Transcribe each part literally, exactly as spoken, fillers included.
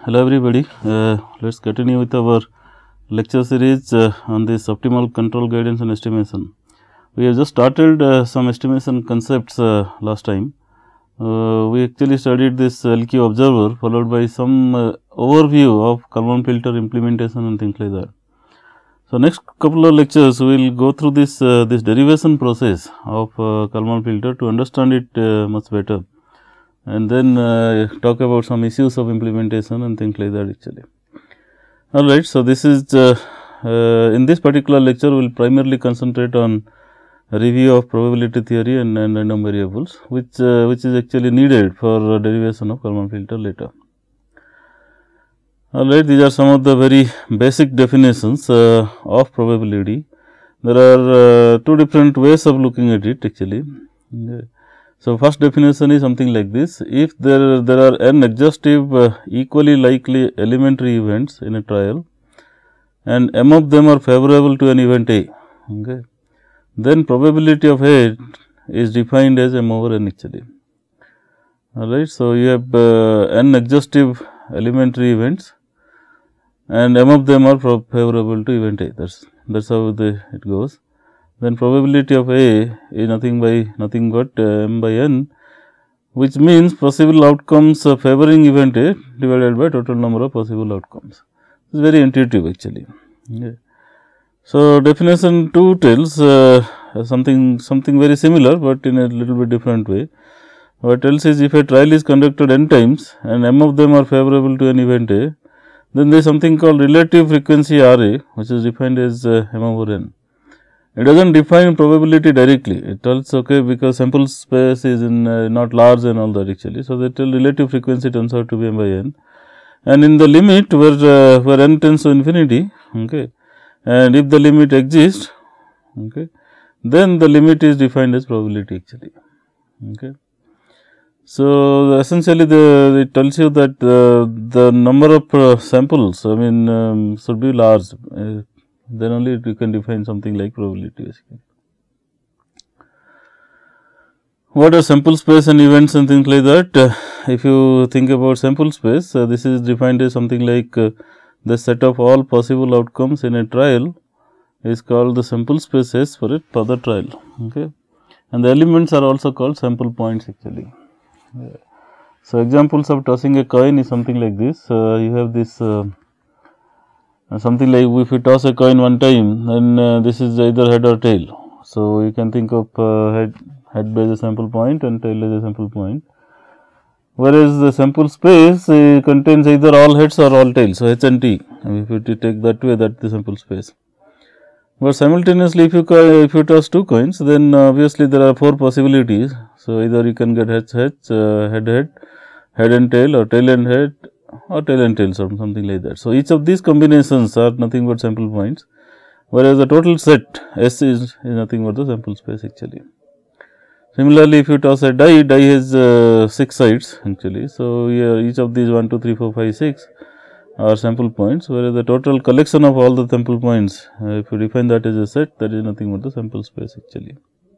hello everybody. Uh, let's continue with our lecture series uh, on this optimal control guidance and estimation. We have just started uh, some estimation concepts uh, last time. Uh, we actually studied this L Q observer, followed by some uh, overview of Kalman filter implementation and things like that. So, next couple of lectures we will go through this uh, this derivation process of uh, Kalman filter to understand it uh, much better, and then uh, talk about some issues of implementation and things like that actually. Alright, so this is uh, uh, in this particular lecture we will primarily concentrate on a review of probability theory and, and random variables, which uh, which is actually needed for uh, derivation of Kalman filter later. Alright, these are some of the very basic definitions uh, of probability. There are uh, two different ways of looking at it actually. Okay. So, first definition is something like this: if there, there are n exhaustive uh, equally likely elementary events in a trial and m of them are favorable to an event A, okay, then probability of A is defined as m over n actually. Alright. So, you have uh, n exhaustive elementary events and m of them are favorable to event A. That is that's how the, it goes. Then probability of A is nothing by nothing but uh, m by n, which means possible outcomes uh, favoring event A divided by total number of possible outcomes. It is very intuitive actually. Okay. So, definition two tells uh, something something very similar, but in a little bit different way. What else is, if a trial is conducted n times and m of them are favorable to an event A, then there is something called relative frequency R A, which is defined as uh, m over n. It does not define probability directly. It tells okay because sample space is in uh, not large and all that actually. So, that relative frequency turns out to be m by n, and in the limit where uh, where n tends to infinity, okay, and if the limit exists, okay, then the limit is defined as probability actually. Okay. So, essentially the it tells you that uh, the number of uh, samples I mean um, should be large, uh, then only you can define something like probability basically. What are sample space and events and things like that? Uh, if you think about sample space, uh, this is defined as something like uh, the set of all possible outcomes in a trial is called the sample space S for it for the trial, okay, and the elements are also called sample points actually. Yeah. So, examples of tossing a coin is something like this. Uh, you have this uh, something like if you toss a coin one time, then uh, this is either head or tail. So, you can think of uh, head head as a sample point and tail as a sample point, whereas the sample space uh, contains either all heads or all tails. So, H and T, if you take that way, that is the sample space. But simultaneously, if you if you toss two coins, then obviously there are four possibilities. So, either you can get head head, uh, head head, head and tail, or tail and head, or tail and tail, or something like that. So, each of these combinations are nothing but sample points, whereas the total set S is, is nothing but the sample space actually. Similarly, if you toss a die, die has uh, six sides actually. So, here each of these one, two, three, four, five, six are sample points, whereas the total collection of all the sample points, uh, if you define that as a set, that is nothing but the sample space actually.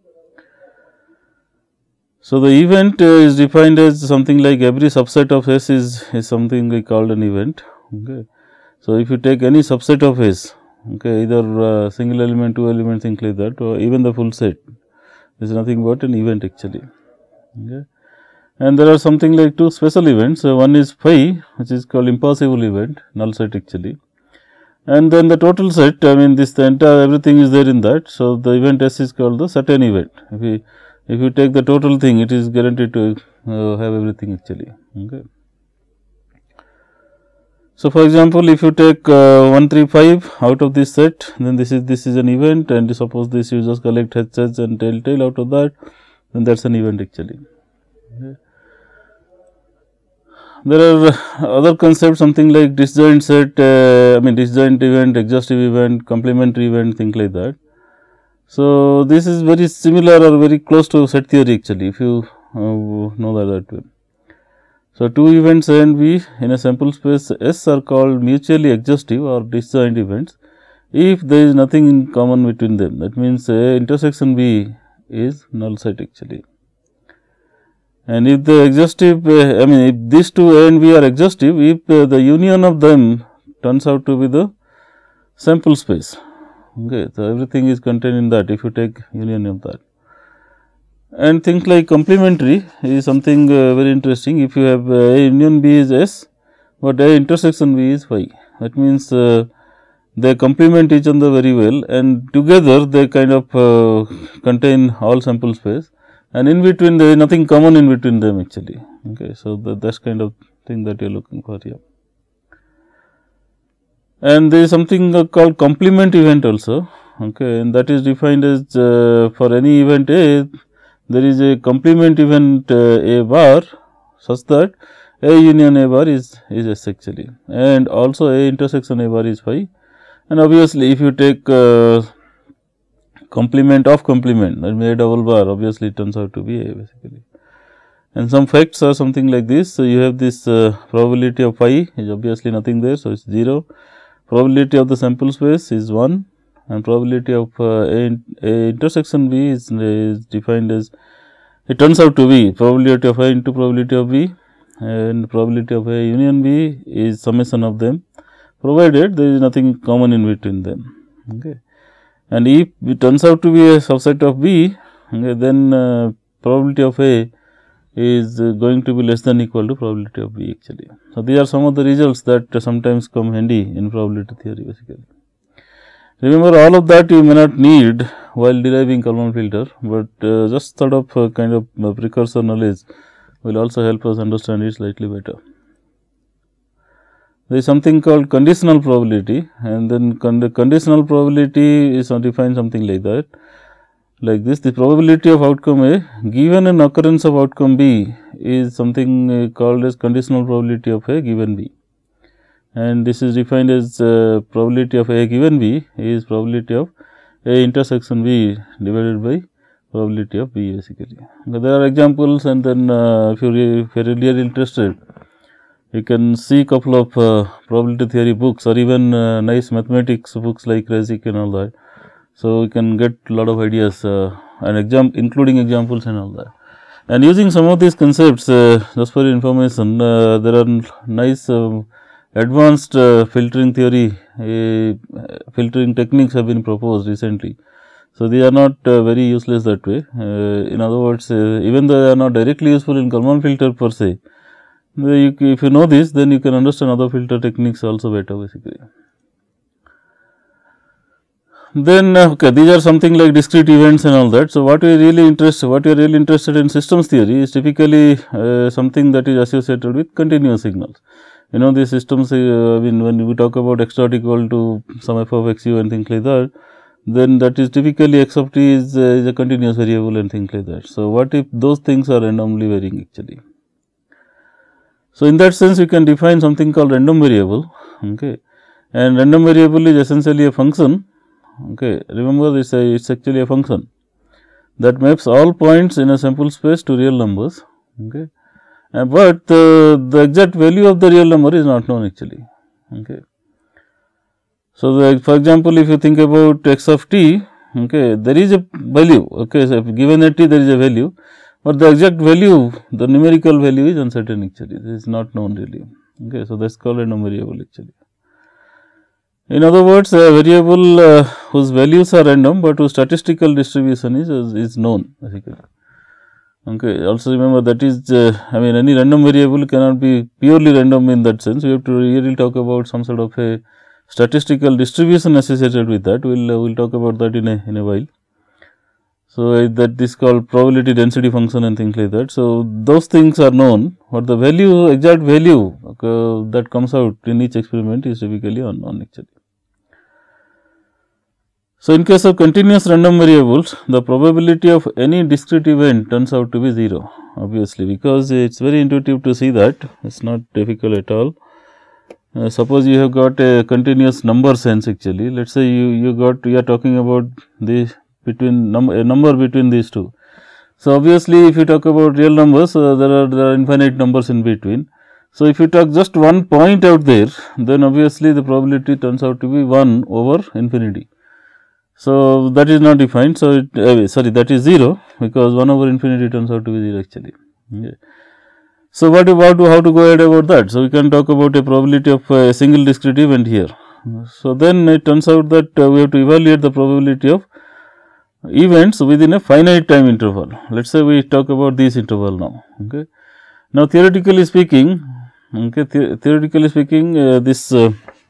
So, the event uh, is defined as something like every subset of S is, is something we called an event. Okay. So, if you take any subset of S, okay, either uh, single element, two element, things like that, or even the full set, is nothing but an event actually. Okay. And there are something like two special events. So, one is phi, which is called impossible event, null set actually, and then the total set. I mean, this the entire everything is there in that. So, the event S is called the certain event. If we if you take the total thing, it is guaranteed to uh, have everything actually. Okay. So, for example, if you take uh, one, three, five out of this set, then this is this is an event, and suppose this you just collect head, heads and tail, tail out of that, then that is an event actually. Okay. There are other concepts, something like disjoint set, uh, I mean disjoint event, exhaustive event, complementary event, things like that. So, this is very similar or very close to set theory actually, if you uh, know that, that way. So, two events A and B in a sample space S are called mutually exhaustive or disjoint events if there is nothing in common between them. That means, A intersection B is null set actually. And if the exhaustive, uh, I mean, if these two A and B are exhaustive, if uh, the union of them turns out to be the sample space. Okay, so everything is contained in that if you take union of that. And things like complementary is something uh, very interesting. If you have uh, A union B is S, but A intersection B is phi. That means uh, they complement each other very well, and together they kind of uh, contain all sample space, and in between there is nothing common in between them actually. Okay, so that that's kind of thing that you are looking for here. And there is something uh, called complement event also. Okay, and that is defined as uh, for any event A, there is a complement event uh, A bar such that A union A bar is is S actually, and also A intersection A bar is phi. And obviously, if you take uh, complement of complement, that means A double bar, obviously it turns out to be A basically. And some facts are something like this. So, you have this uh, probability of phi is obviously nothing there, so it is zero. Probability of the sample space is one, and probability of uh, A, A intersection B is, is defined as, it turns out to be probability of A into probability of B, and probability of A union B is summation of them, provided there is nothing common in between them. Okay. And if it turns out to be a subset of B, okay, then uh, probability of A is uh, going to be less than equal to probability of B actually. So, these are some of the results that uh, sometimes come handy in probability theory basically. Remember, all of that you may not need while deriving Kalman filter, but uh, just sort of uh, kind of uh, precursor knowledge will also help us understand it slightly better. There is something called conditional probability, and then con conditional probability is defined something like that, like this. The probability of outcome A given an occurrence of outcome B is something uh, called as conditional probability of A given B, and this is defined as uh, probability of A given B is probability of A intersection B divided by probability of B basically. Now, there are examples, and then uh, if you re if you are really interested, you can see couple of uh, probability theory books, or even uh, nice mathematics books like Kreyszig and all that. So, you can get a lot of ideas uh, and exam including examples and all that. And using some of these concepts, uh, just for your information, uh, there are nice uh, advanced uh, filtering theory, uh, filtering techniques have been proposed recently. So, they are not uh, very useless that way. Uh, in other words, uh, even though they are not directly useful in Kalman filter per se, you, if you know this, then you can understand other filter techniques also better basically. Then uh, okay, these are something like discrete events and all that. So, what we are really interested, what you are really interested in systems theory is typically uh, something that is associated with continuous signals. You know, these systems, uh, I mean, when we talk about x dot equal to some f of x u and things like that, then that is typically x of t is, uh, is a continuous variable and things like that. So, what if those things are randomly varying actually? So, in that sense, we can define something called random variable, okay, and random variable is essentially a function. Okay, remember this, uh, it is actually a function that maps all points in a sample space to real numbers, okay, uh, but uh, the exact value of the real number is not known actually. Okay. So, the, for example, if you think about x of t, okay, there is a value, okay, so if given at t there is a value, but the exact value, the numerical value is uncertain actually, this is not known really. Okay, so, that is called a random variable actually. In other words, a variable uh, whose values are random, but whose statistical distribution is, is, is known basically. Okay. Also remember that is, uh, I mean, any random variable cannot be purely random in that sense. We have to really talk about some sort of a statistical distribution associated with that. We will uh, we'll talk about that in a in a while. So, uh, that is called probability density function and things like that. So, those things are known, but the value, exact value okay, that comes out in each experiment is typically unknown actually. So, in case of continuous random variables, the probability of any discrete event turns out to be zero obviously, because it is very intuitive to see that, it is not difficult at all. Uh, suppose you have got a continuous number sense actually, let us say you, you got, you are talking about the between number, a number between these two. So, obviously, if you talk about real numbers, uh, there are there are infinite numbers in between. So, if you talk just one point out there, then obviously, the probability turns out to be one over infinity. So, that is not defined. So, it, uh, sorry, that is zero, because one over infinity turns out to be zero actually. Okay. So, what about how to go ahead about that? So, we can talk about a probability of a single discrete event here. So, then it turns out that uh, we have to evaluate the probability of events within a finite time interval. Let us say we talk about this interval now. Okay. Now, theoretically speaking, okay, the theoretically speaking, uh, this uh,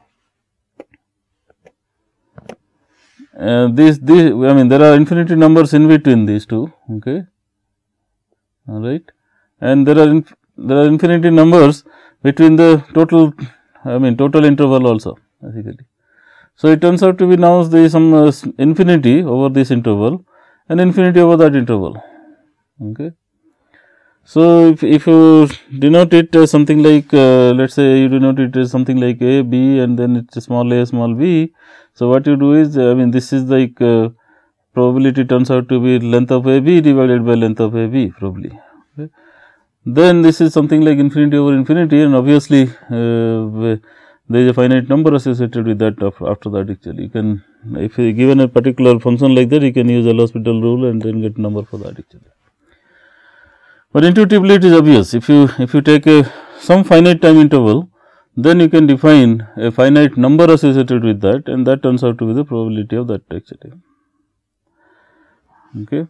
uh, this this I mean there are infinity numbers in between these two. Okay. All right, and there are inf there are infinity numbers between the total, I mean total interval also basically. So, it turns out to be now there is some uh, infinity over this interval and infinity over that interval. Okay. So, if, if you denote it as something like uh, let us say you denote it as something like a, b, and then it is small a, small b. So, what you do is I mean this is like uh, probability turns out to be length of a b divided by length of a b probably. Okay. Then this is something like infinity over infinity, and obviously uh, there is a finite number associated with that after that actually. You can, if you given a particular function like that, you can use L-Hospital rule and then get number for that actually. But intuitively it is obvious, if you if you take a some finite time interval, then you can define a finite number associated with that, and that turns out to be the probability of that actually. Okay.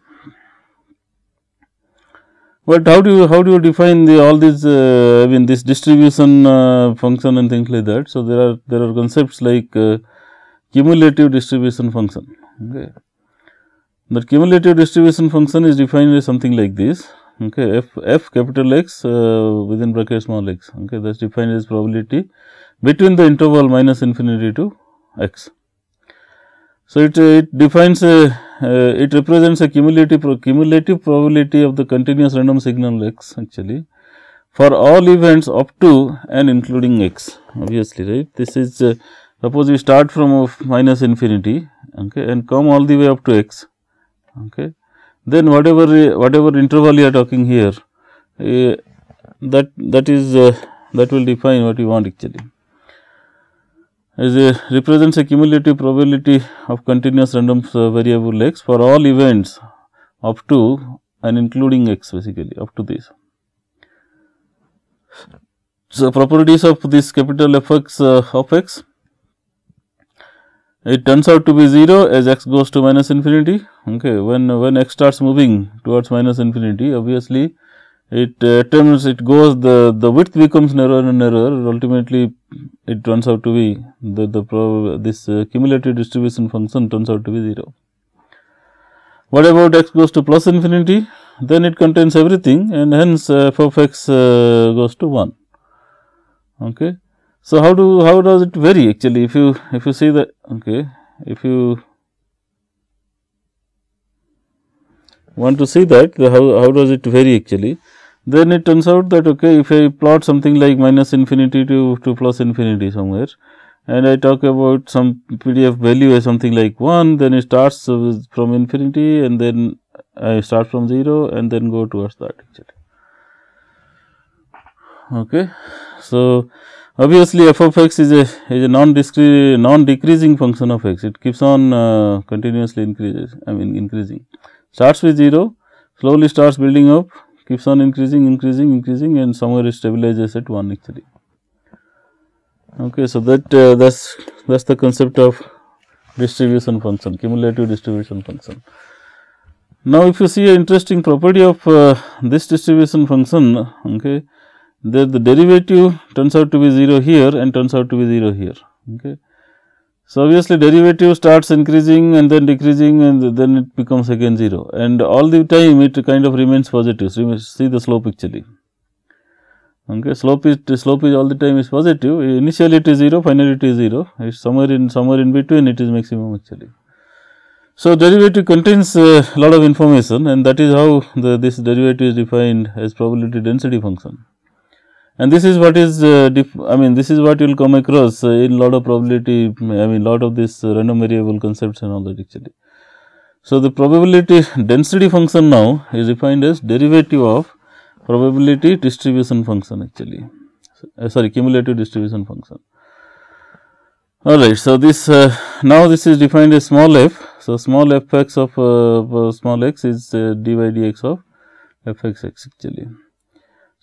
But how do you how do you define the all these uh, I mean this distribution uh, function and things like that? So, there are there are concepts like uh, cumulative distribution function. Okay. The cumulative distribution function is defined as something like this. Okay, f f capital X uh, within bracket small x. Okay, that is defined as probability between the interval minus infinity to x. So, it, it defines a uh, it represents a cumulative pro cumulative probability of the continuous random signal x actually for all events up to and including x obviously, right. This is uh, suppose we start from of minus infinity, okay, and come all the way up to x, okay. Then whatever whatever interval you are talking here, uh, that that is uh, that will define what you want actually. As a represents a cumulative probability of continuous random uh, variable x for all events up to and including x basically up to this. So, properties of this capital F x uh, of x, it turns out to be zero as x goes to minus infinity. Okay, when when x starts moving towards minus infinity, obviously it uh, attempts it goes the the width becomes narrower and narrower. Ultimately, it turns out to be the the pro, this uh, cumulative distribution function turns out to be zero. What about x goes to plus infinity? Then it contains everything, and hence uh, f of x uh, goes to one. Okay. So, how do how does it vary actually? If you if you see the okay, if you want to see that the how how does it vary actually, then it turns out that okay, if I plot something like minus infinity to to plus infinity somewhere, and I talk about some P D F value as something like one, then it starts from infinity, and then I start from zero, and then go towards that actually. Okay. So, obviously, f of x is a is a non discrete non decreasing function of x. It keeps on uh, continuously increases. I mean increasing. Starts with zero, slowly starts building up, keeps on increasing, increasing, increasing, and somewhere it stabilizes at one actually. Okay, so that uh, that's that's the concept of distribution function, cumulative distribution function. Now, if you see an interesting property of uh, this distribution function, okay. The, the derivative turns out to be zero here and turns out to be zero here. Okay. So, obviously, derivative starts increasing and then decreasing, and then it becomes again zero, and all the time it kind of remains positive. So, see the slope actually. Okay. Slope is slope is all the time is positive. Initially it is zero, finally it is zero. It's somewhere in somewhere in between it is maximum actually. So, derivative contains a lot of information, and that is how the this derivative is defined as probability density function. And this is what is uh, I mean this is what you will come across uh, in lot of probability, I mean lot of this uh, random variable concepts and all that actually. So, the probability density function now is defined as derivative of probability distribution function actually, uh, sorry cumulative distribution function. Alright. So, this uh, now this is defined as small f. So, small f x of uh, small x is uh, d by dx of f x x actually.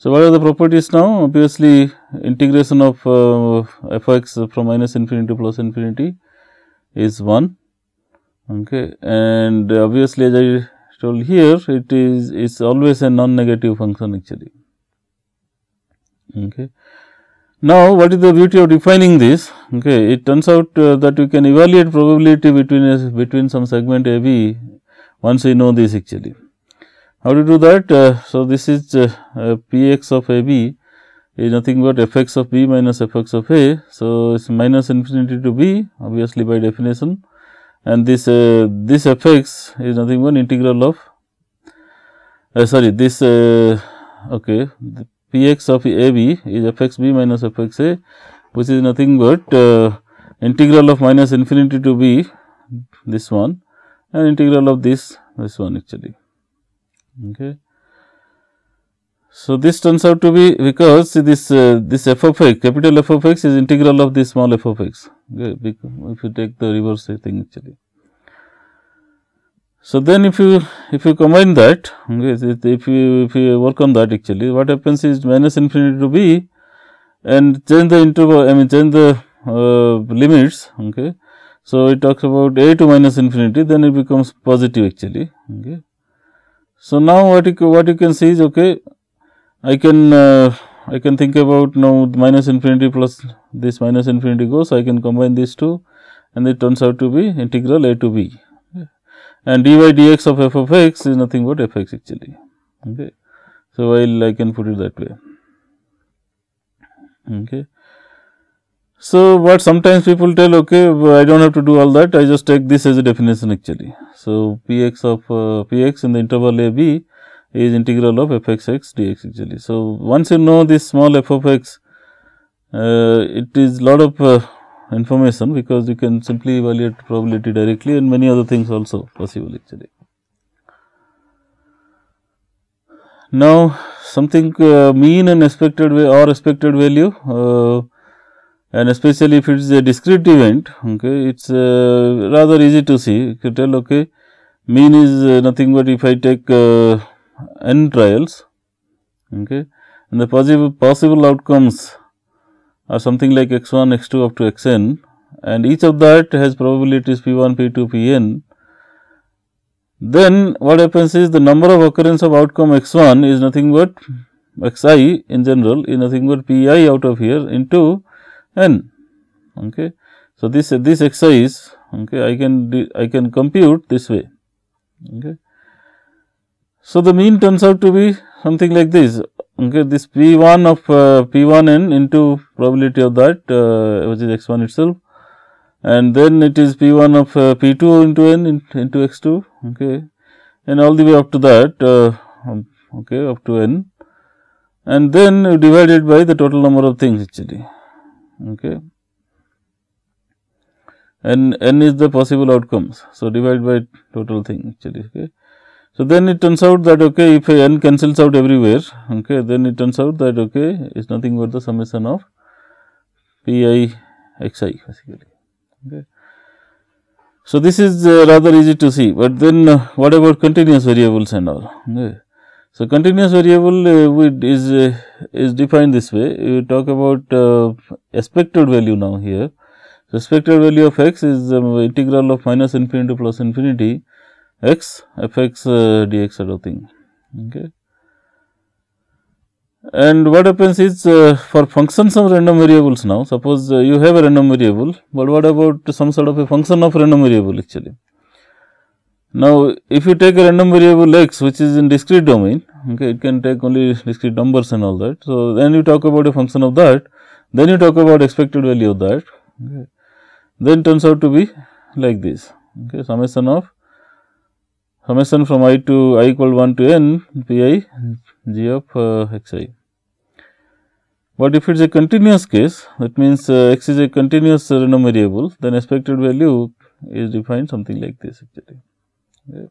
So, what are the properties now? Obviously, integration of uh, f x from minus infinity to plus infinity is one, okay, and obviously as I told here, it is is always a non-negative function actually. Okay. Now, what is the beauty of defining this? Okay, it turns out uh, that we can evaluate probability between a, between some segment A B once we know this actually. How to do that? Uh, so, this is uh, uh, P x of A B is nothing but f x of B minus f x of A. So, it is minus infinity to B obviously by definition, and this uh, this f x is nothing but integral of uh, sorry this uh, okay P x of A B is f x B minus f x A, which is nothing but uh, integral of minus infinity to B, this one, and integral of this this one actually. Okay. So, this turns out to be because this uh, this f of x, capital F of x is integral of this small f of x, okay, if you take the reverse thing actually. So, then if you if you combine that, okay, if you if you work on that actually, what happens is minus infinity to B and change the interval, I mean change the uh, limits, okay. So, it talks about A to minus infinity, then it becomes positive actually, okay. So, now what you what you can see is, okay, I can uh, I can think about now minus infinity plus this minus infinity goes, so I can combine these two and it turns out to be integral A to B, okay. And dy dx of f of x is nothing but f x actually, okay. So, while I can put it that way, okay. So, what sometimes people tell, okay, I do not have to do all that, I just take this as a definition actually. So, p x of uh, p x in the interval a b is integral of f x x dx actually. So, once you know this small f of x, uh, it is lot of uh, information, because you can simply evaluate probability directly and many other things also possible actually. Now, something uh, mean and expected or expected value, uh, and especially if it is a discrete event, okay, it is uh, rather easy to see. You can tell, okay, mean is uh, nothing but if I take uh, n trials, okay, and the possible possible outcomes are something like x one, x two up to xn, and each of that has probabilities p one, p two, pn. Then what happens is the number of occurrence of outcome x one is nothing but xi in general is nothing but pi out of here into n, okay. So, this this xi is, okay, I can I can compute this way, okay. So, the mean turns out to be something like this, okay, this p one of uh, p one n into probability of that uh, which is x one itself, and then it is p one of uh, p two into n in, into x two, okay, and all the way up to that, uh, okay, up to n, and then divided by the total number of things actually, okay, and n is the possible outcomes. So, divide by total thing actually, okay. So, then it turns out that, okay, if n cancels out everywhere, okay, then it turns out that, okay, it is nothing but the summation of p I x I basically, okay. So, this is uh, rather easy to see, but then uh, what about continuous variables and all, okay. So, continuous variable uh, is uh, is defined this way. We talk about uh, expected value now here. So, expected value of x is um, integral of minus infinity to plus infinity x f x uh, dx sort of thing, okay. And what happens is uh, for functions of random variables now, suppose uh, you have a random variable, but what about some sort of a function of random variable actually. Now, if you take a random variable x which is in discrete domain, okay, it can take only discrete numbers and all that. So, then you talk about a function of that, then you talk about expected value of that, okay. Then turns out to be like this, okay, summation of summation from I to I equal one to n pi g of uh, xi. But if it is a continuous case, that means uh, x is a continuous uh, random variable, then expected value is defined something like this actually, okay.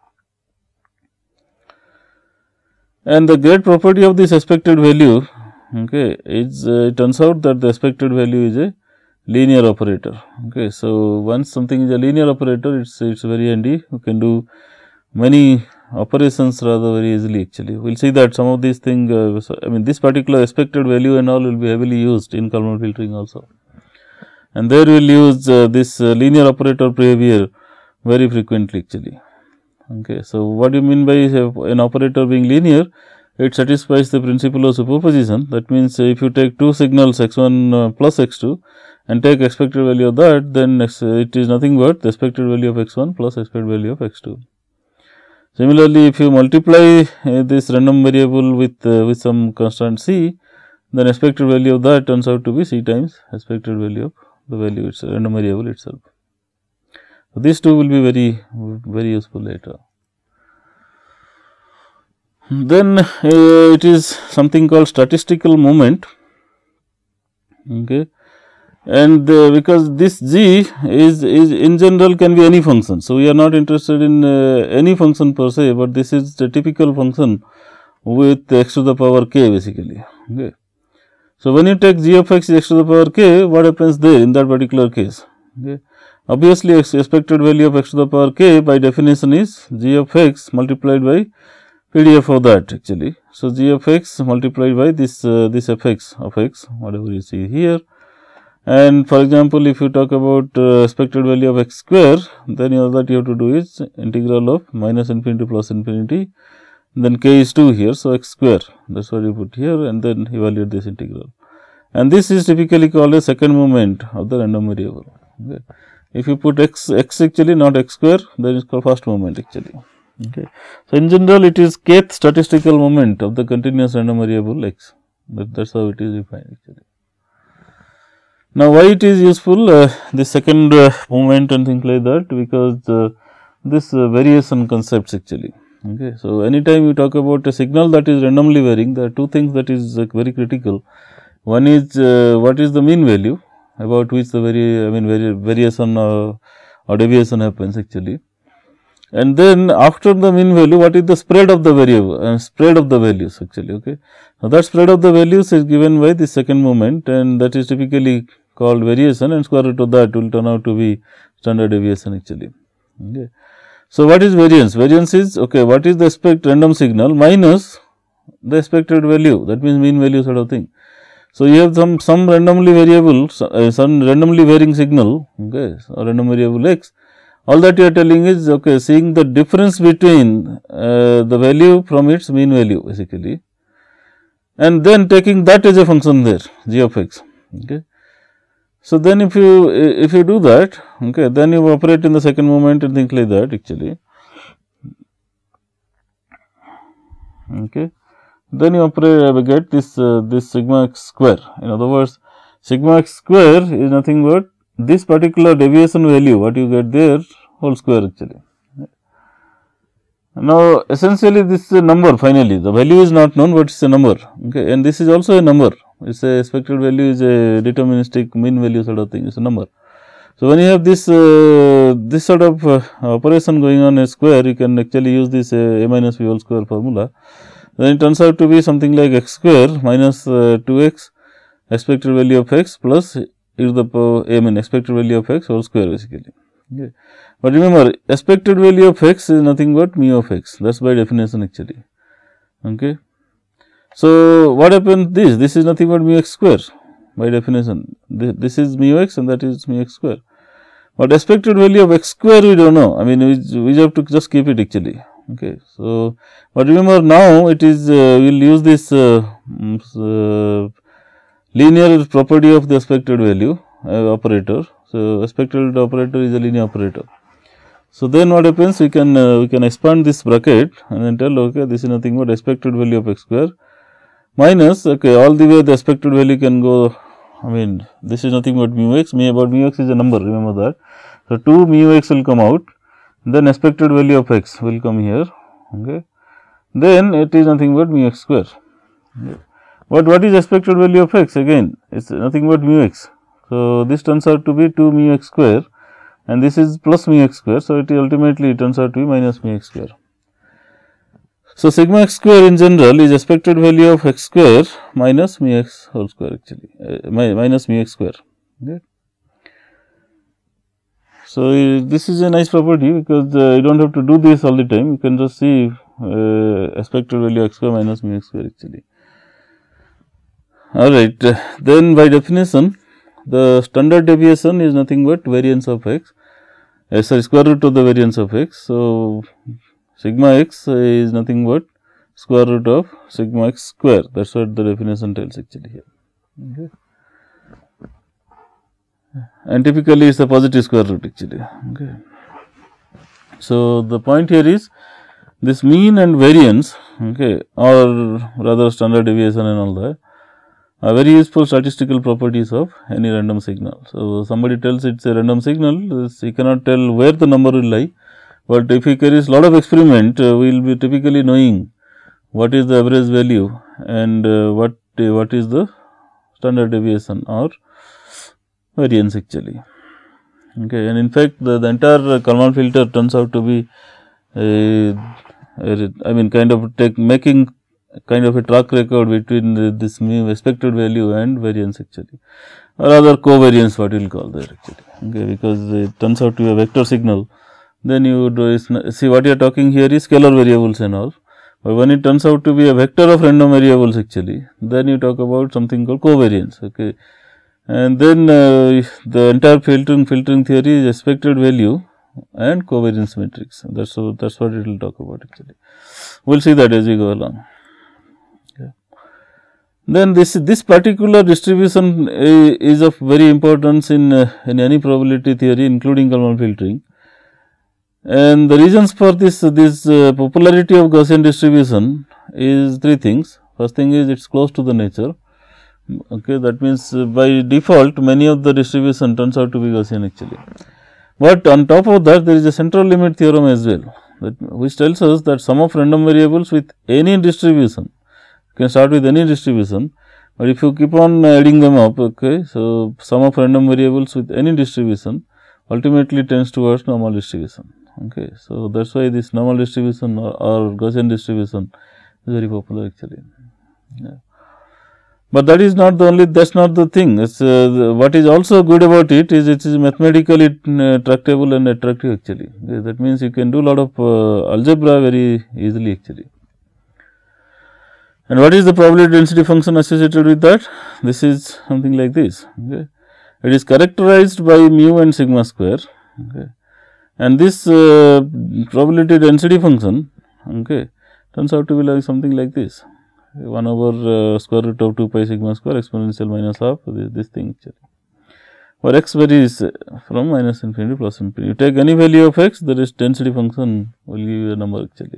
And the great property of this expected value, okay, is uh, it turns out that the expected value is a linear operator, okay. So, once something is a linear operator, it's it's very handy. You can do many operations rather very easily actually. We will see that some of these things, uh, so, I mean this particular expected value and all will be heavily used in Kalman filtering also. And there we will use uh, this uh, linear operator behavior very frequently actually. Okay. So, what do you mean by an operator being linear? It satisfies the principle of superposition. That means, if you take two signals x one uh, plus x two and take expected value of that, then it is nothing but the expected value of x one plus expected value of x two. Similarly, if you multiply uh, this random variable with uh, with some constant c, then expected value of that turns out to be c times expected value of the value itself, random variable itself. So, these two will be very very useful later. Then uh, it is something called statistical moment, okay. And uh, because this g is, is in general can be any function. So, we are not interested in uh, any function per se, but this is the typical function with x to the power k basically. Okay. So, when you take g of x is x to the power k, what happens there in that particular case? Okay. Obviously, x expected value of x to the power k by definition is g of x multiplied by P D F of that actually. So, g of x multiplied by this uh, this f x of x, whatever you see here. And for example, if you talk about uh, expected value of x square, then you know that you have to do is integral of minus infinity plus infinity, then k is two here. So, x square, that is what you put here, and then evaluate this integral. And this is typically called a second moment of the random variable. Okay. If you put x, x actually not x square, then it is called first moment actually. Okay. So, in general it is kth statistical moment of the continuous random variable x, that is how it is defined actually. Now, why it is useful uh, the second uh, moment and things like that, because uh, this uh, variation concepts actually. Okay. So, anytime you talk about a signal that is randomly varying, there are two things that is uh, very critical. One is uh, what is the mean value about which the vari I mean vari variation uh, or deviation happens actually. And then after the mean value, what is the spread of the variable and uh, spread of the values actually. Okay. Now, that spread of the values is given by the second moment, and that is typically called variation, and square root of that will turn out to be standard deviation actually. Okay. So, what is variance? Variance is okay, what is the expect random signal minus the expected value, that means mean value sort of thing. So, you have some some randomly variable, uh, some randomly varying signal, okay, or random variable x. All that you are telling is okay, seeing the difference between uh, the value from its mean value basically, and then taking that as a function there g of x. Okay. So, then if you if you do that, okay, then you operate in the second moment and things like that actually. Okay. Then you operate uh, get this uh, this sigma x square. In other words, sigma x square is nothing but this particular deviation value, what you get there whole square actually. Now, essentially this is a number finally, the value is not known, but it is a number, okay, and this is also a number. It is a expected value is a deterministic mean value sort of thing, it is a number. So, when you have this uh, this sort of uh, operation going on a square, you can actually use this uh, a minus b whole square formula. Then it turns out to be something like x square minus uh, two x expected value of x plus e to the power I mean expected value of x whole square basically. Okay. But remember, expected value of x is nothing but mu of x, that is by definition actually. Okay. So, what happens this? This is nothing but mu x square by definition. This, this is mu x and that is mu x square. But expected value of x square we do not know. I mean, we, we have to just keep it actually. Okay. So, but remember now it is uh, we will use this uh, uh, linear property of the expected value uh, operator. So, expected operator is a linear operator. So, then what happens, we can uh, we can expand this bracket and then tell okay, this is nothing but expected value of x square minus okay, all the way the expected value can go, I mean this is nothing but mu x, mu about mu x is a number, remember that. So, two mu x will come out, then expected value of x will come here, okay. Then it is nothing but mu x square. Okay. But what is expected value of x? Again it is nothing but mu x. So, this turns out to be two mu x square and this is plus mu x square. So, it ultimately it turns out to be minus mu x square. So, sigma x square in general is expected value of x square minus mu x whole square actually, uh, minus mu x square. Okay. So, uh, this is a nice property because uh, you do not have to do this all the time, you can just see uh, expected value x square minus mu x square actually. Alright, then by definition the standard deviation is nothing but variance of x, uh, sorry square root of the variance of x. So, sigma x is nothing but square root of sigma x square, that is what the definition tells actually here. Okay. And typically it is a positive square root actually. Okay. So, the point here is this mean and variance, okay, or rather standard deviation and all that are very useful statistical properties of any random signal. So, somebody tells it is a random signal, he cannot tell where the number will lie, but if he carries lot of experiment, uh, we will be typically knowing what is the average value and uh, what uh, what is the standard deviation or variance actually. Okay, and in fact, the, the entire Kalman filter turns out to be a, a, I mean kind of take making kind of a track record between the, this mean expected value and variance actually, or rather covariance what we will call there actually. Okay, because it turns out to be a vector signal, then you do see what you are talking here is scalar variables and all, but when it turns out to be a vector of random variables actually, then you talk about something called covariance. Okay. And then uh, the entire filtering filtering theory is expected value and covariance matrix. That's so that's what it will talk about actually. We will see that as we go along. Okay. Then this this particular distribution is of very importance in uh, in any probability theory, including Kalman filtering. And the reasons for this this uh, popularity of Gaussian distribution is three things. First thing is it is close to the nature. Okay, that means uh, by default many of the distribution turns out to be Gaussian actually. But on top of that there is a central limit theorem as well, that which tells us that sum of random variables with any distribution, you can start with any distribution, but if you keep on adding them up, okay, so sum of random variables with any distribution ultimately tends towards normal distribution. Okay, so that is why this normal distribution or, or Gaussian distribution is very popular actually. Yeah. But that is not the only, that is not the thing. It's, uh, the, what is also good about it is it is mathematically uh, tractable and attractive actually. Okay, that means you can do lot of uh, algebra very easily actually. And what is the probability density function associated with that? This is something like this. Okay. It is characterized by mu and sigma square. Okay. And this uh, probability density function, okay, turns out to be like something like this. one over uh, square root of two pi sigma square exponential minus half this, this thing actually, where x varies from minus infinity to plus infinity. You take any value of x, the density function will give you a number actually.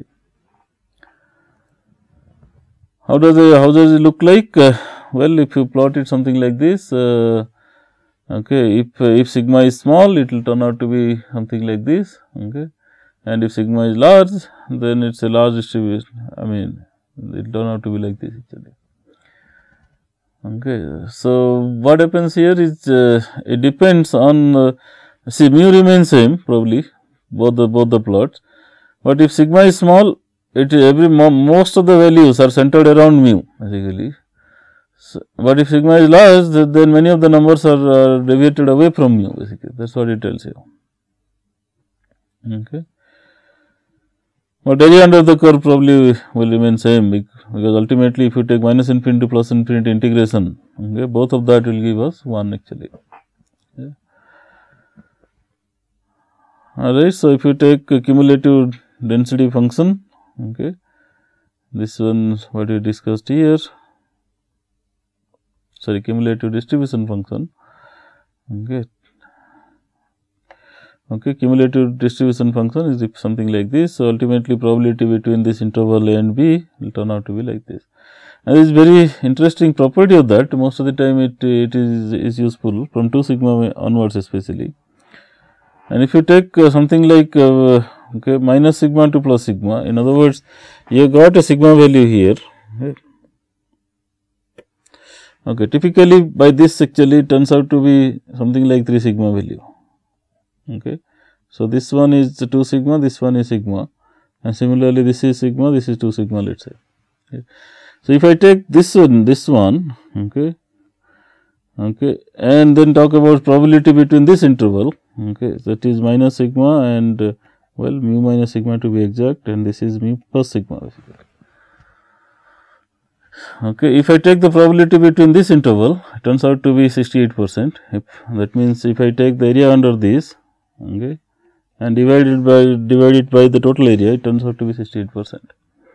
How does it, how does it look like? Uh, well, if you plot it something like this, uh, okay, if uh, if sigma is small, it will turn out to be something like this, okay, and if sigma is large, then it is a large distribution. I mean, it will turn out to be like this actually. Okay. So, what happens here is uh, it depends on uh, see mu remains same probably both the both the plots, but if sigma is small, it every mo most of the values are centered around mu basically. So, but if sigma is large, then many of the numbers are uh, deviated away from mu basically. That is what it tells you. Okay. But area under the curve probably will remain same, because ultimately if you take minus infinity to plus infinity integration, okay, both of that will give us one actually. Okay. Alright, so if you take a cumulative density function, okay, this one what we discussed here, sorry, cumulative distribution function, okay. Okay, cumulative distribution function is something like this. So, ultimately probability between this interval A and B will turn out to be like this. And this is very interesting property of that, most of the time it, it is, is useful from two sigma onwards especially. And if you take uh, something like uh, okay, minus sigma to plus sigma, in other words, you have got a sigma value here. Okay. Okay, typically by this actually it turns out to be something like three sigma value. Okay. So, this one is two sigma, this one is sigma, and similarly this is sigma, this is two sigma, let us say. Okay. So, if I take this one, this one, okay, okay, and then talk about probability between this interval, okay, that is minus sigma and uh, well, mu minus sigma to be exact, and this is mu plus sigma basically. Okay, if I take the probability between this interval, it turns out to be sixty-eight percent. If that means if I take the area under this, okay, and divide it by divide it by the total area, it turns out to be sixty-eight percent.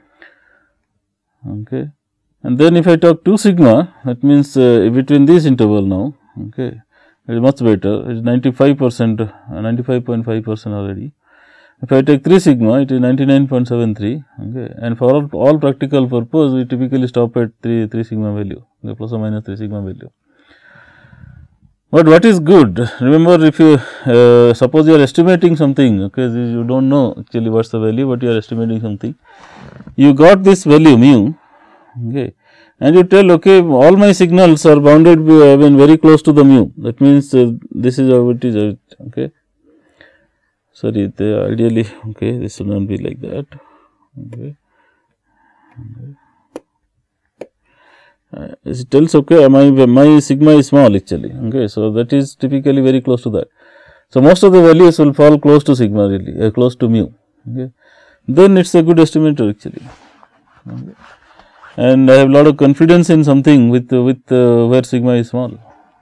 Okay, and then if I talk two sigma, that means uh, between this interval now, okay, it is much better. It is ninety-five percent, ninety-five point five percent already. If I take three sigma, it is ninety-nine point seven three, okay, and for all, all practical purpose, we typically stop at three, three sigma value, okay, plus or minus three sigma value. But what is good? Remember, if you uh, suppose you are estimating something, okay, you do not know actually what is the value, but you are estimating something. You got this value mu, okay, and you tell, okay, all my signals are bounded by, I mean, very close to the mu. That means uh, this is how it is, okay. Sorry, the ideally, okay, this should not be like that. Okay. Okay. Uh, it tells, okay, my my sigma is small actually. Okay, so that is typically very close to that. So most of the values will fall close to sigma, really, uh, close to mu. Okay, then it's a good estimator actually. Okay. And I have a lot of confidence in something with uh, with uh, where sigma is small.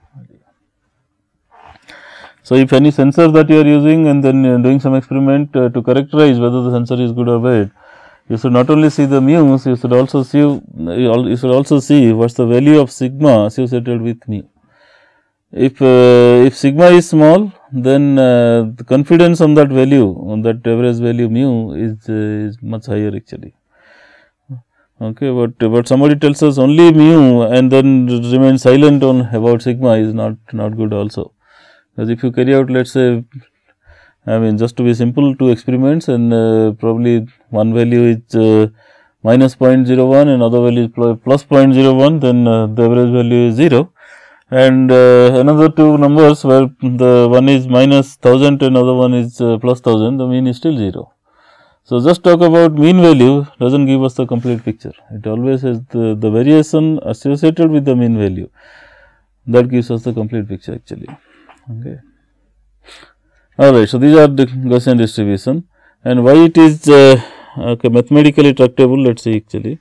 So, if any sensor that you are using and then uh, doing some experiment uh, to characterize whether the sensor is good or bad, you should not only see the mu's, you should also see you should also see what is the value of sigma associated with mu. If uh, if sigma is small, then uh, the confidence on that value, on that average value mu is uh, is much higher actually. Okay, but but somebody tells us only mu and then remain silent on about sigma is not not good also. Because if you carry out, let us say, I mean, just to be simple, two experiments, and uh, probably one value is uh, minus zero point zero one and other value is plus zero point zero one, then uh, the average value is zero. And uh, another two numbers where the one is minus one thousand and other one is uh, plus one thousand, the mean is still zero. So, just talk about mean value does not give us the complete picture. It always has the, the variation associated with the mean value, that gives us the complete picture actually. Okay. All right. So, these are the Gaussian distribution, and why it is uh, okay, mathematically tractable, let us see actually.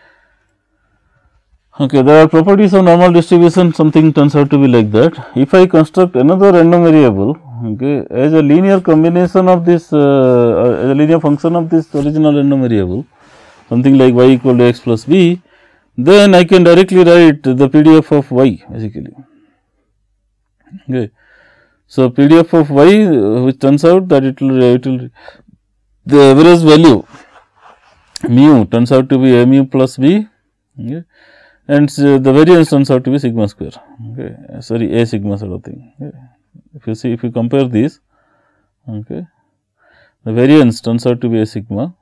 Okay, there are properties of normal distribution, something turns out to be like that. If I construct another random variable, okay, as a linear combination of this, uh, as a linear function of this original random variable, something like y equal to x plus b, then I can directly write the P D F of y basically. Okay. So, P D F of y, uh, which turns out that it will, it will the average value mu turns out to be a mu plus b, okay, and uh, the variance turns out to be sigma square, okay, sorry, a sigma sort of thing. Okay. If you see, if you compare these, okay, the variance turns out to be a sigma,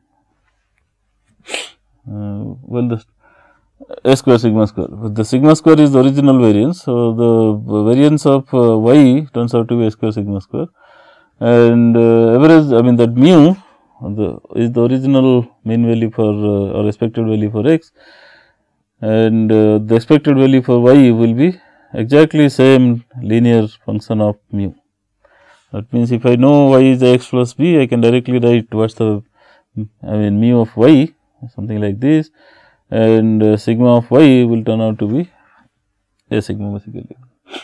uh, well, the a square sigma square, but the sigma square is the original variance. So, the variance of uh, y turns out to be a square sigma square, and uh, average, I mean, that mu the is the original mean value for uh, or expected value for x, and uh, the expected value for y will be exactly same linear function of mu. That means, if I know y is x plus b, I can directly write what is the, I mean, mu of y, something like this, and uh, sigma of y will turn out to be a sigma basically.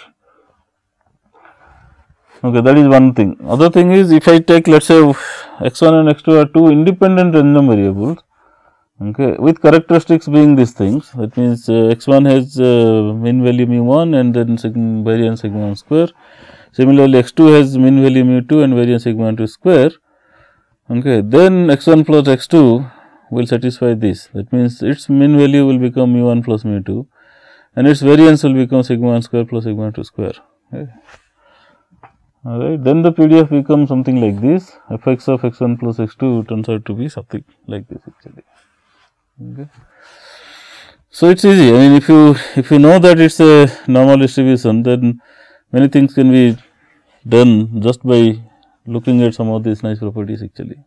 Okay, that is one thing. Other thing is, if I take, let us say, x one and x two are two independent random variables, okay, with characteristics being these things. That means, uh, x one has uh, mean value mu one and then sigma variance sigma one square. Similarly, x two has mean value mu two and variance sigma one two square. Okay, then x one plus x two will satisfy this. That means, its mean value will become mu one plus mu two, and its variance will become sigma one square plus sigma one two square. Okay. All right. Then the P D F becomes something like this. F x of x one plus x two turns out to be something like this actually. Okay. So, it is easy. I mean, if you if you know that it is a normal distribution, then many things can be done just by looking at some of these nice properties actually.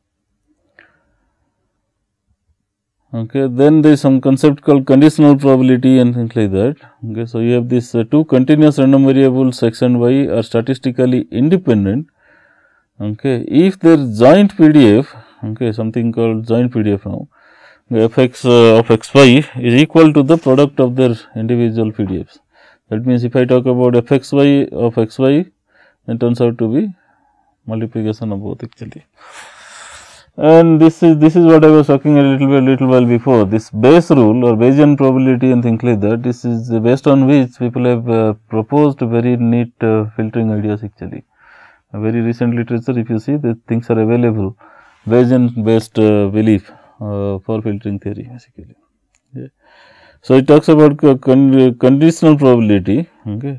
Okay, then there is some concept called conditional probability and things like that. Okay, so you have these uh, two continuous random variables x and y are statistically independent. Okay, if their joint P D F, okay, something called joint P D F now, f x uh, of x y is equal to the product of their individual P D Fs. That means, if I talk about f x y of x y, it turns out to be multiplication of both actually. And this is this is what I was talking a little bit little while before. This Bayes rule or Bayesian probability and things like that. This is based on which people have uh, proposed very neat uh, filtering ideas actually. A very recent literature, if you see, the things are available, Bayesian based uh, belief uh, for filtering theory basically. Yeah. So, it talks about con conditional probability. Okay.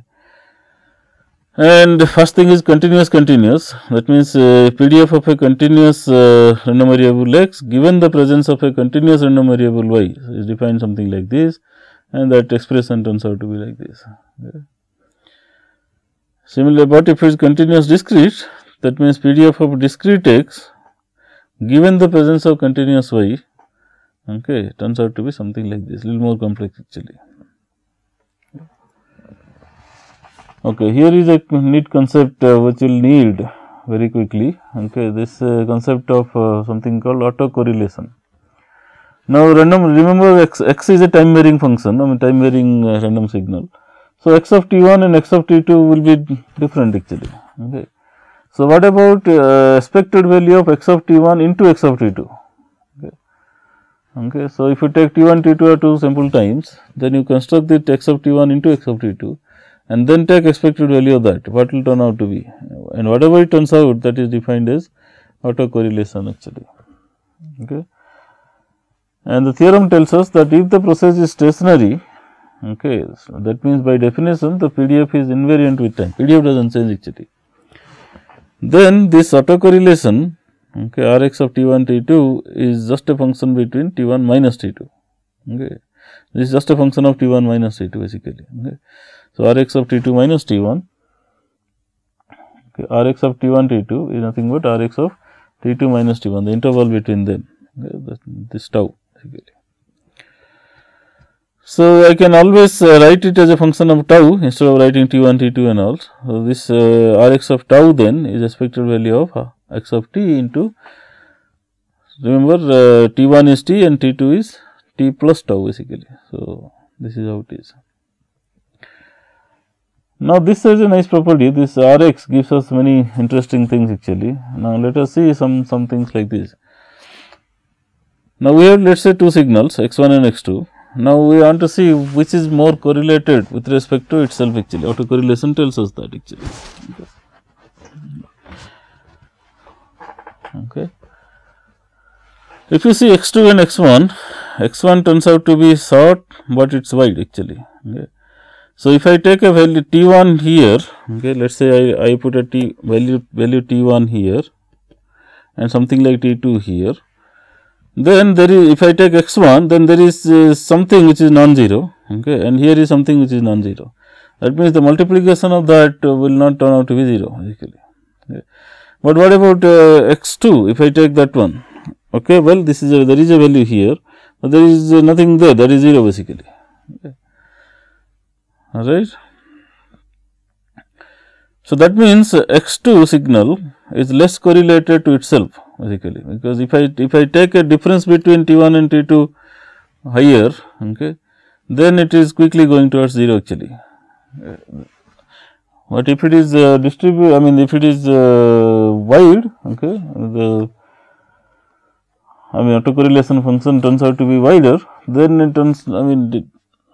And first thing is continuous continuous, that means uh, P D F of a continuous uh, random variable x given the presence of a continuous random variable y is defined something like this, and that expression turns out to be like this. Okay. Similarly, but if it is continuous discrete, that means P D F of discrete x given the presence of continuous y, okay, turns out to be something like this, little more complex actually. Okay, here is a neat concept uh, which we will need very quickly. Okay, this uh, concept of uh, something called autocorrelation. Now, random remember x, x is a time varying function, I mean time varying uh, random signal. So, x of t one and x of t two will be different actually. Okay. So, what about uh, expected value of x of t one into x of t two? Okay. Okay. So, if you take t one, t two are two sample times, then you construct the x of t one into x of t two. And then take expected value of that, what will turn out to be, and whatever it turns out, that is defined as autocorrelation actually. Okay. And the theorem tells us that if the process is stationary, okay, so that means by definition the P D F is invariant with time, P D F does not change actually. Then this autocorrelation, okay, R x of t one, t two is just a function between t one minus t two. Okay. This is just a function of t one minus t two basically. Okay. So, R x of t two minus t one, okay, R x of t one, t two is nothing but R x of t two minus t one, the interval between them, okay, this tau basically. So, I can always uh, write it as a function of tau instead of writing t one, t two and all. So, this uh, R x of tau then is expected value of uh, x of t into, remember uh, t one is t and t two is t plus tau basically. So, this is how it is. Now, this is a nice property, this R x gives us many interesting things actually. Now, let us see some, some things like this. Now, we have let us say two signals x one and x two. Now, we want to see which is more correlated with respect to itself actually, autocorrelation tells us that actually. Okay. If you see x two and x one, x one turns out to be short, but it is wide actually. Okay. So, if I take a value t one here, okay, let us say I, I put a t value value t one here and something like t two here, then there is, if I take x one, then there is uh, something which is non-zero, okay, and here is something which is non-zero. That means, the multiplication of that uh, will not turn out to be zero basically. Okay. But what about uh, x two, if I take that one, okay, well, this is a, there is a value here, but there is uh, nothing there, that is zero basically. Okay. All right. So, that means uh, x two signal is less correlated to itself basically, because if I if I take a difference between t one and t two higher, okay, then it is quickly going towards zero actually. Uh, but if it is uh, distribute, I mean if it is uh, wide, okay, the I mean autocorrelation function turns out to be wider, then it turns, I mean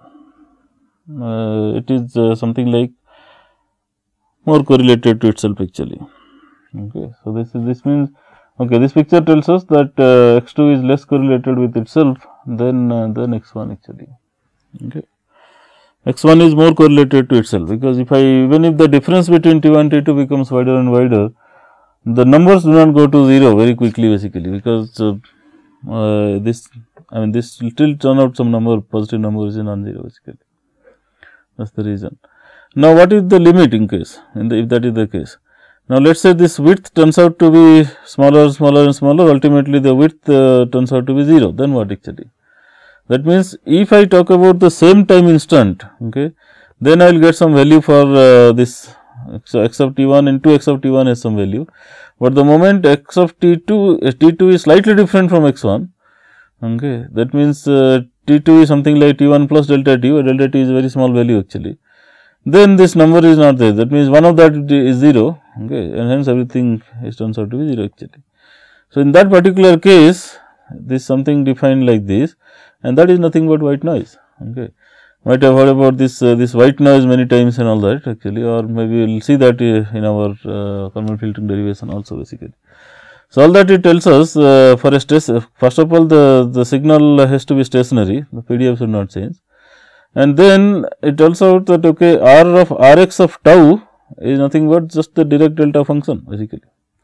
Uh, it is uh, something like more correlated to itself actually. Okay. So, this is this means, okay, this picture tells us that uh, x two is less correlated with itself than uh, than x one actually. Okay. X one is more correlated to itself, because if I even if the difference between t one and t two becomes wider and wider, the numbers do not go to zero very quickly basically, because uh, uh, this I mean this will still turn out some number, positive number is non-zero basically. That is the reason. Now, what is the limit in case, in the, if that is the case? Now, let us say this width turns out to be smaller, smaller and smaller, ultimately the width uh, turns out to be zero, then what actually? That means, if I talk about the same time instant, okay, then I will get some value for uh, this, so x of t one into x of t one has some value, but the moment x of t two, uh, t two is slightly different from x one, okay, that means uh, t two is something like t one plus delta t, where delta t is a very small value actually, then this number is not there, that means one of that is zero, okay, and hence everything is turns out to be zero actually. So, in that particular case, this something defined like this, and that is nothing but white noise, okay. Might have heard about this uh, this white noise many times and all that actually, or maybe we will see that uh, in our uh, Kalman filtering derivation also basically. So, all that it tells us uh, for a stress, uh, first of all the, the signal has to be stationary, the P D F should not change, and then it tells out that okay, R of R x of tau is nothing but just the Dirac delta function basically.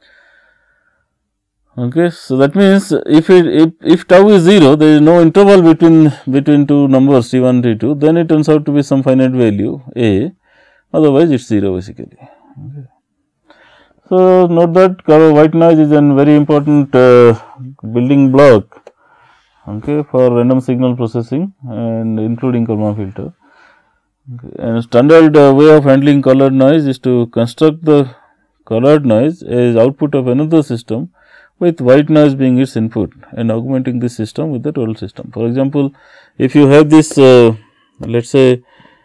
Okay, so that means if it if, if tau is zero, there is no interval between between two numbers t one t two, then it turns out to be some finite value a, otherwise it is zero basically. Okay. So, note that white noise is a very important uh, building block, okay, for random signal processing and including Kalman filter. Okay. And standard uh, way of handling colored noise is to construct the colored noise as output of another system, with white noise being its input, and augmenting this system with the total system. For example, if you have this, uh, let us say,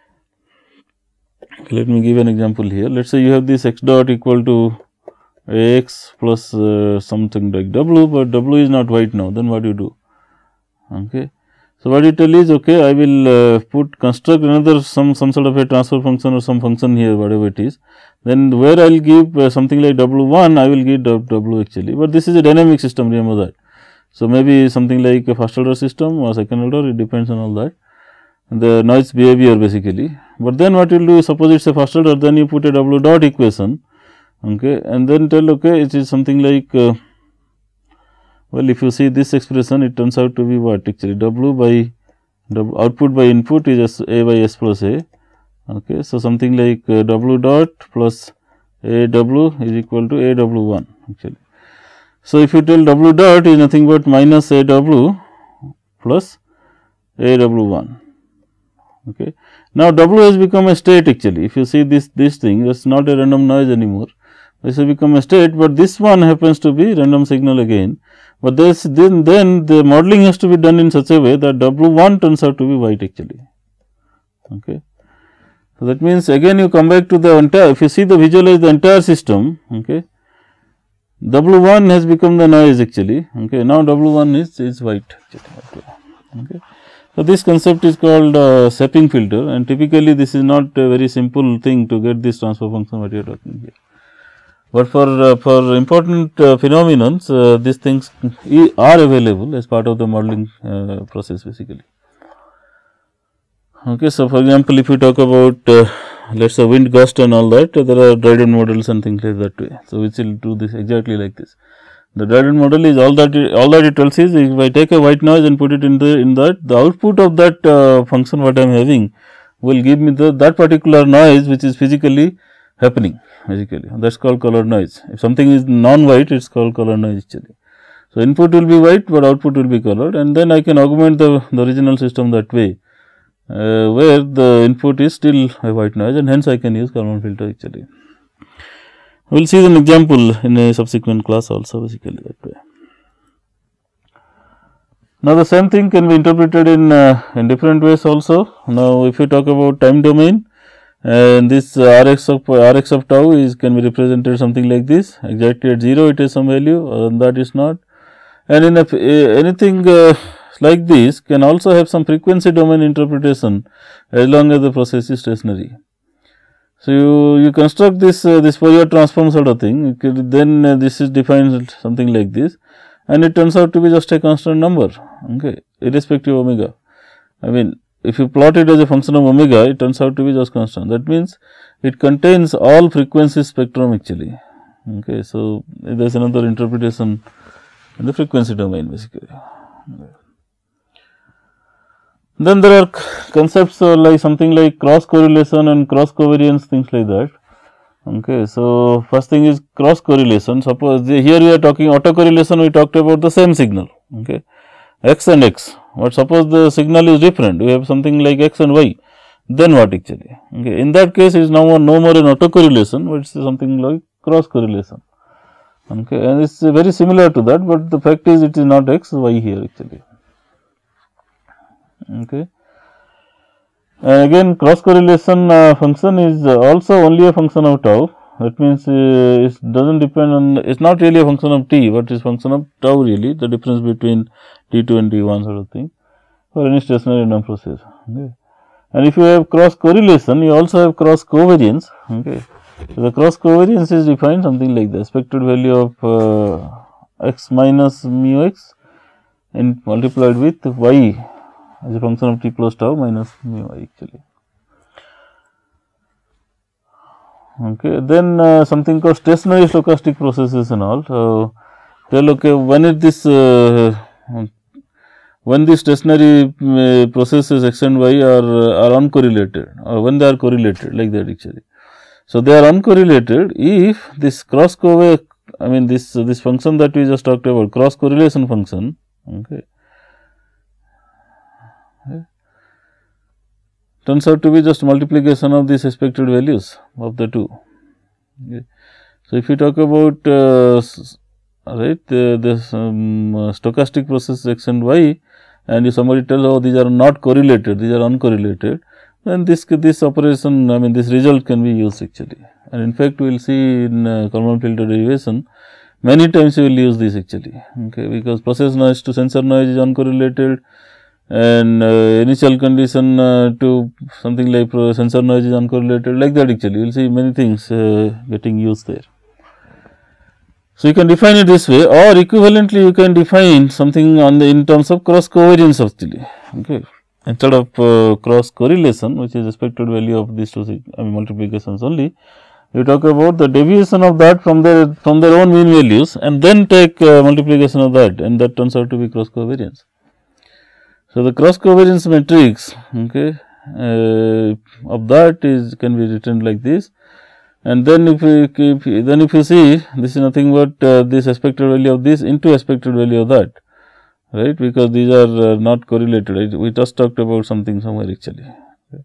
let me give an example here. Let us say you have this x dot equal to x plus uh, something like w, but w is not white now, then what do you do? Okay. So, what you tell is okay, I will uh, put construct another some some sort of a transfer function or some function here, whatever it is. Then where I will give uh, something like w one, I will give w actually, but this is a dynamic system, remember that. So, maybe something like a first order system or second order, it depends on all that, the noise behavior basically. But then what you will do, suppose it is a first order, then you put a w dot equation, okay, and then tell okay, it is something like uh, well, if you see this expression, it turns out to be what actually w by w output by input is s, a by s plus a. Okay. So, something like uh, w dot plus a w is equal to a w one actually. So, if you tell w dot is nothing but minus a w plus a w one. Okay. Now, w has become a state actually. If you see this this thing, that is not a random noise anymore. This has become a state, but this one happens to be random signal again. But this then then the modeling has to be done in such a way that w one turns out to be white actually. Okay. So, that means again you come back to the entire, if you see the visualize the entire system, okay, w one has become the noise actually. Okay. Now, w one is, is white actually. Okay. So, this concept is called uh, shaping filter, and typically this is not a very simple thing to get this transfer function what you are talking here. But for uh, for important uh, phenomenons, uh, these things are available as part of the modeling uh, process basically. Okay, so, for example, if you talk about uh, let us say wind gust and all that, uh, there are Dryden models and things like that way. So, which will do this exactly like this. The Dryden model is all that it, all that it tells is if I take a white noise and put it in the in that, the output of that uh, function what I am having will give me the that particular noise which is physically happening basically, that is called colored noise. If something is non-white, it is called colored noise actually. So, input will be white, but output will be colored, and then I can augment the, the original system that way, uh, where the input is still a white noise, and hence I can use Kalman filter actually. We will see an example in a subsequent class also basically that way. Now, the same thing can be interpreted in, uh, in different ways also. Now, if you talk about time domain, and this uh, Rx of Rx of tau is can be represented something like this, exactly at zero it has some value, other than that is not, and in a, a, anything uh, like this can also have some frequency domain interpretation as long as the process is stationary. So, you, you construct this uh, this Fourier transform sort of thing, could, then uh, this is defined something like this, and it turns out to be just a constant number, okay, irrespective of omega. I mean, if you plot it as a function of omega, it turns out to be just constant. That means, it contains all frequency spectrum actually. Okay. So, there is another interpretation in the frequency domain basically. Okay. Then there are concepts uh, like something like cross correlation and cross covariance, things like that. Okay. So, first thing is cross correlation. Suppose the, here we are talking autocorrelation, we talked about the same signal, okay, x and x. But suppose the signal is different, we have something like x and y, then what actually? Okay. In that case, it is now no more an autocorrelation, but it is something like cross correlation. Okay, and it's uh, very similar to that, but the fact is it is not x, y here actually. Okay. And again cross correlation uh, function is uh, also only a function of tau. That means uh, it does not depend on, it is not really a function of t, but it is function of tau really, the difference between t two and t one sort of thing for any stationary random process. Okay. And if you have cross correlation, you also have cross covariance. Okay. So, the cross covariance is defined something like the expected value of uh, x minus mu x and multiplied with y as a function of t plus tau minus mu y actually. Okay. Then uh, something called stationary stochastic processes and all. So, tell okay, when is this uh, when the stationary uh, processes x and y are are uncorrelated, or when they are correlated like that actually. So, they are uncorrelated if this cross covariance, I mean this uh, this function that we just talked about, cross correlation function, okay, okay, turns out to be just multiplication of these expected values of the two. Okay. So, if you talk about uh, right uh, this um, uh, stochastic process x and y, and if somebody tells, oh, these are not correlated, these are uncorrelated, then this this operation, I mean this result can be used actually. And in fact, we will see in uh, Kalman filter derivation many times we will use this actually, okay, because process noise to sensor noise is uncorrelated, and uh, initial condition uh, to something like sensor noise is uncorrelated, like that actually. You will see many things uh, getting used there. So, you can define it this way, or equivalently you can define something on the in terms of cross covariance actually. Okay. Instead of uh, cross correlation, which is expected value of these two I mean multiplications only, you talk about the deviation of that from their from their own mean values, and then take uh, multiplication of that, and that turns out to be cross covariance. So, the cross covariance matrix, okay, uh, of that is can be written like this, and then if we keep then if you see, this is nothing but uh, this expected value of this into expected value of that, right, because these are uh, not correlated, right? We just talked about something somewhere actually. Okay.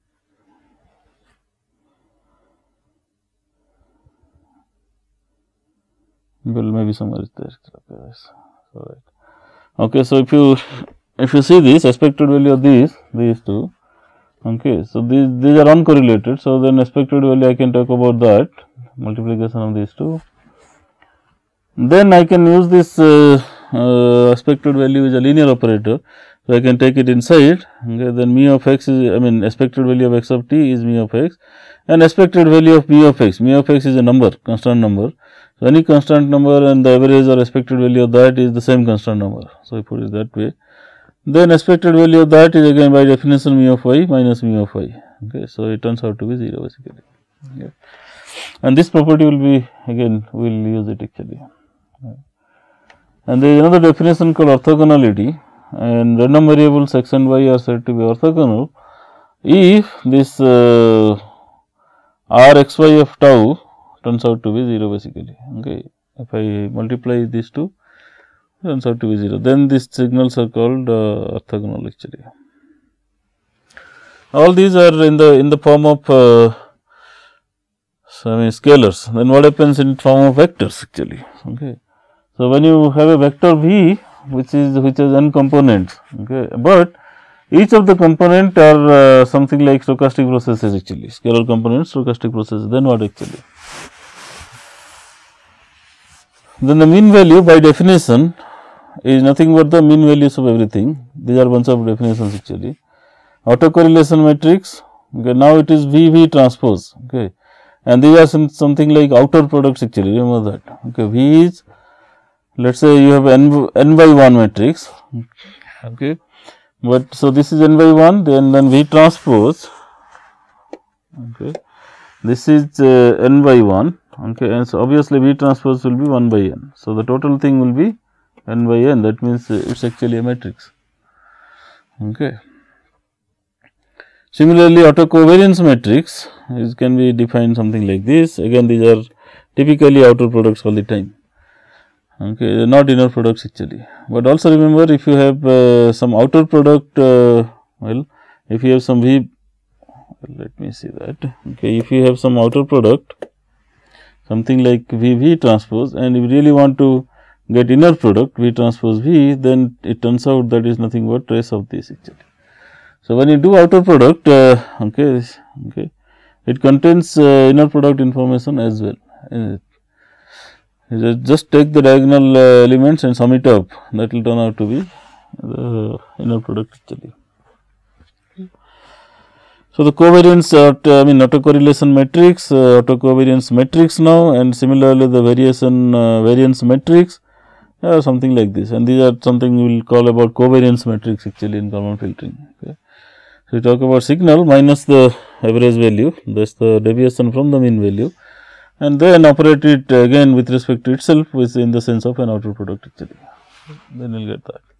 Well, maybe somewhere is there. Okay, yes. So, right. Okay, so if you if you see this expected value of these these two, okay, so these these are uncorrelated. So, then expected value I can talk about that multiplication of these two. Then I can use this uh, uh, expected value is a linear operator. So, I can take it inside, okay, then mu of x is, I mean expected value of x of t is mu of x, and expected value of mu of x, mu of x is a number, constant number. So, any constant number and the average or expected value of that is the same constant number. So, I put it that way. Then expected value of that is again by definition mu of y minus mu of y. Okay. So, it turns out to be zero basically. Okay. And this property will be again we will use it actually. And there is another definition called orthogonality, and random variables x and y are said to be orthogonal if this uh, r x y of tau turns out to be zero basically. Okay. If I multiply these two, turns out to be zero, then these signals are called uh, orthogonal actually. All these are in the in the form of uh, so I mean scalars. Then what happens in form of vectors actually. Okay. So, when you have a vector v which is which has n components, okay, but each of the component are uh, something like stochastic processes actually, scalar components, stochastic processes, then what actually? Then the mean value by definition is nothing but the mean values of everything. These are bunch of definitions actually. Autocorrelation matrix, okay, now it is V V transpose, okay, and these are some, something like outer products actually, remember that. Okay, V is, let us say you have n, n by one matrix, okay, but so this is n by one, then then V transpose, okay, this is uh, n by one, okay, and so obviously V transpose will be one by n. So, the total thing will be n by n, that means uh, it is actually a matrix. Okay. Similarly, autocovariance matrix is can be defined something like this. Again, these are typically outer products all the time. Okay, not inner products actually. But also remember, if you have uh, some outer product, uh, well, if you have some V, well, let me see that. Okay, if you have some outer product, something like V V transpose, and if you really want to get inner product V transpose V, then it turns out that is nothing but trace of this actually. So, when you do outer product, uh, okay, okay, it contains uh, inner product information as well. Uh, just take the diagonal uh, elements and sum it up, that will turn out to be the inner product actually. So, the covariance uh, I mean autocorrelation matrix, uh, autocovariance matrix now, and similarly the variation uh, variance matrix, uh, something like this, and these are something we will call about covariance matrix actually in Kalman filtering. Okay. So, we talk about signal minus the average value, that is the deviation from the mean value, and then operate it again with respect to itself, which in the sense of an outer product actually, then we will get that.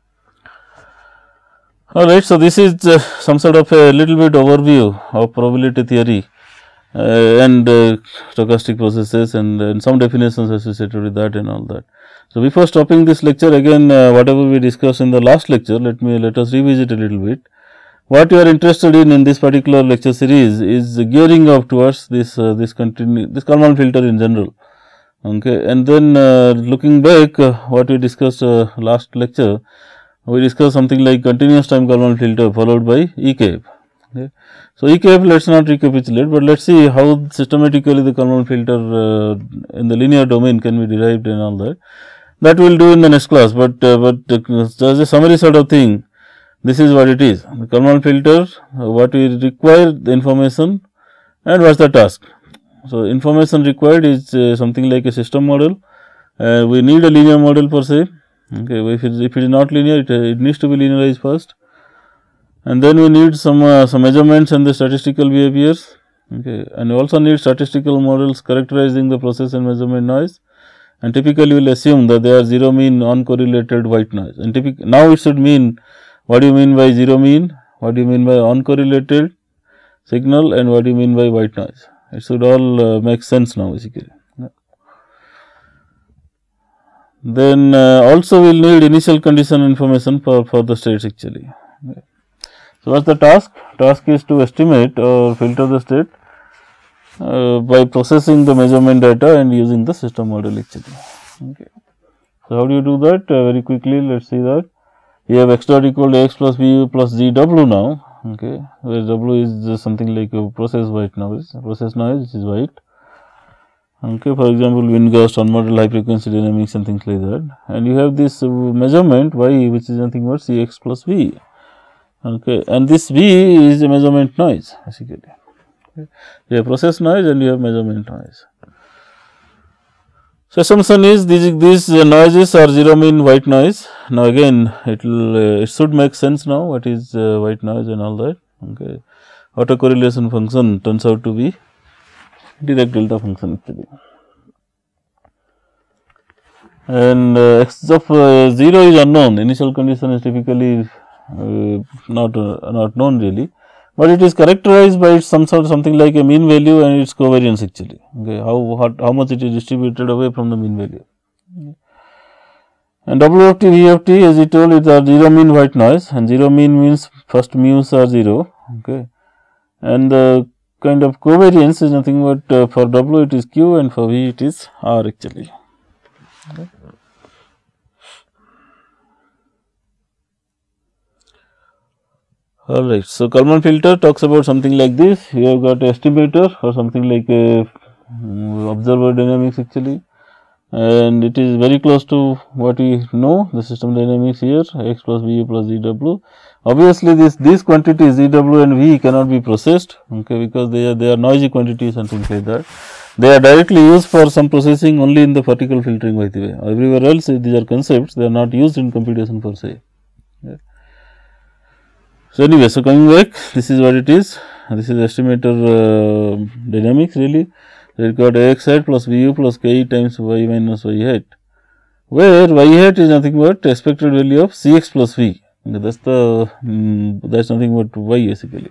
Alright, so this is uh, some sort of a little bit overview of probability theory uh, and uh, stochastic processes, and, and some definitions associated with that and all that. So, before stopping this lecture, again uh, whatever we discussed in the last lecture, let me let us revisit a little bit. What you are interested in in this particular lecture series is gearing up towards this uh, this continue this Kalman filter in general. Okay, and then uh, looking back, uh, what we discussed uh, last lecture, we discussed something like continuous time Kalman filter followed by E K F. Okay. So, E K F let us not recapitulate, but let us see how systematically the Kalman filter uh, in the linear domain can be derived and all that. That we will do in the next class, but uh, but uh, as a summary sort of thing, this is what it is. The Kalman filter, uh, what we require the information and what is the task. So, information required is uh, something like a system model. Uh, we need a linear model per se. Okay, if it, is, if it is not linear, it, uh, it needs to be linearized first, and then we need some uh, some measurements and the statistical behaviors. Okay, and we also need statistical models characterizing the process and measurement noise. And typically, we will assume that they are zero mean uncorrelated white noise. And typic now it should mean, what do you mean by zero mean? What do you mean by uncorrelated signal? And what do you mean by white noise? It should all uh, make sense now basically. Then uh, also we will need initial condition information for, for the states actually. Okay. So, what is the task? Task is to estimate or filter the state uh, by processing the measurement data and using the system model actually. Okay. So, how do you do that? Uh, very quickly, let us see that. You have x dot equal to x plus v plus g w now, okay, where w is uh, something like a process white noise, process noise which is white. Okay, for example, wind gust, unmodeled high frequency dynamics and things like that, and you have this uh, measurement y, which is nothing but c x plus v. Okay, and this v is a measurement noise basically. Okay. You have process noise and you have measurement noise. So, assumption is these these uh, noises are zero mean white noise. Now, again it will uh, it should make sense now what is uh, white noise and all that. Okay, autocorrelation function turns out to be Dirac delta function actually, and uh, x of uh, zero is unknown. Initial condition is typically uh, not uh, not known really, but it is characterized by some sort of something like a mean value and its covariance actually. Okay, how how, how much it is distributed away from the mean value. Okay. And W of t, V of t, as we told, it are zero mean white noise, and zero mean means first mu's are zero. Okay, and the kind of covariance is nothing but uh, for W it is Q and for V it is R actually. Okay. Alright, so Kalman filter talks about something like this. You have got a estimator or something like a um, observer dynamics actually, and it is very close to what we know, the system dynamics here, x plus V plus Z W. Obviously, this these quantities Z W and V cannot be processed, okay, because they are they are noisy quantities and things like that. They are directly used for some processing only in the particle filtering by the way. Everywhere else, these are concepts, they are not used in computation per se. Okay. So, anyway, so coming back, this is what it is. This is estimator uh, dynamics really. So, it got x hat plus vu plus k times y minus y hat, where y hat is nothing but expected value of cx plus v. Okay, that is the um, that is nothing but y basically.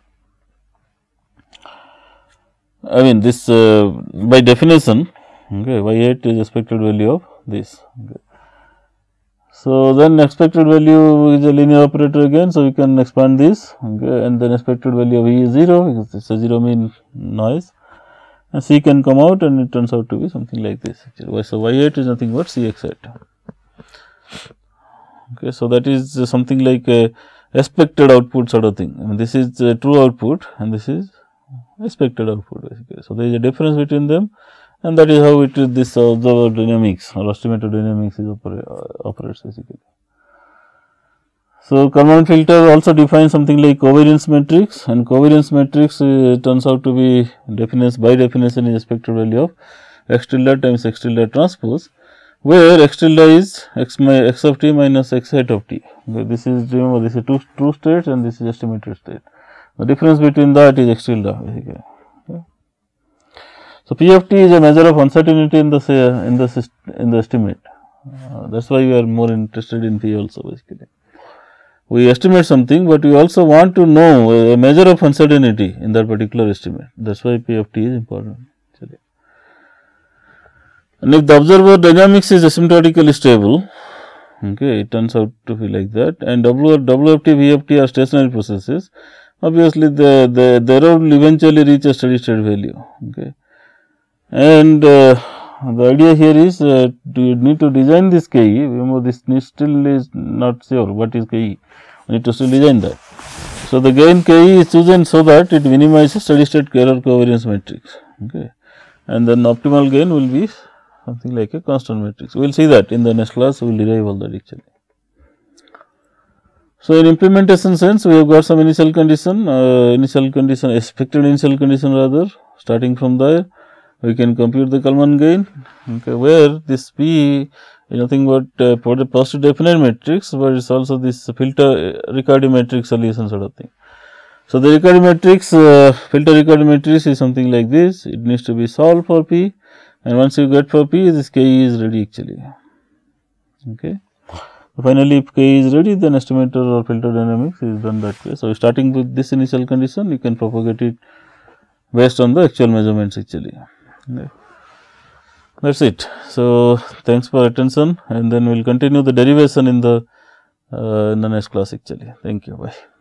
I mean this uh, by definition, okay, y hat is expected value of this. Okay. So, then expected value is a linear operator again. So, we can expand this, okay, and then expected value of E is zero because it is a zero mean noise, and C can come out, and it turns out to be something like this actually. So, Y eight is nothing but C X eight. Okay, so that is uh, something like a expected output sort of thing. I mean, this is uh, true output and this is expected output basically. So, there is a difference between them, and that is how it is this observer dynamics or estimator dynamics is opera, uh, operates basically. So, Kalman filter also defines something like covariance matrix, and covariance matrix uh, turns out to be definition by definition is expected value of x tilde times x tilde transpose, where x tilde is x, x of t minus x hat of t. Okay, this is, remember, this is two true states and this is estimated state. The difference between that is x tilde basically. Okay. So, P of t is a measure of uncertainty in the say, in the in the estimate. Uh, that is why we are more interested in P also basically. We estimate something, but we also want to know a measure of uncertainty in that particular estimate. That is why P of t is important actually. And if the observer dynamics is asymptotically stable, okay, it turns out to be like that, and W, W of t, V of t are stationary processes, obviously the, the, the error will eventually reach a steady state value. Okay. And uh, the idea here is uh, you need to design this K E. Remember, this still is not sure what is K E. We need to still design that. So, the gain K E is chosen so that it minimizes steady state error covariance matrix. Okay. And then optimal gain will be something like a constant matrix. We will see that in the next class. We will derive all that actually. So, in implementation sense, we have got some initial condition, uh, initial condition, expected initial condition rather. Starting from there, we can compute the Kalman gain, okay, where this P is nothing but uh, for the positive definite matrix, but it is also this filter uh, Riccati matrix solution sort of thing. So, the Riccati matrix, uh, filter Riccati matrix is something like this. It needs to be solved for P, and once you get for P, this K E is ready actually. Okay. So, finally, if K E is ready, then estimator or filter dynamics is done that way. So, starting with this initial condition, you can propagate it based on the actual measurements actually. Okay. That is it. So, thanks for attention, and then we will continue the derivation in the uh, in the next class actually. Thank you. Bye.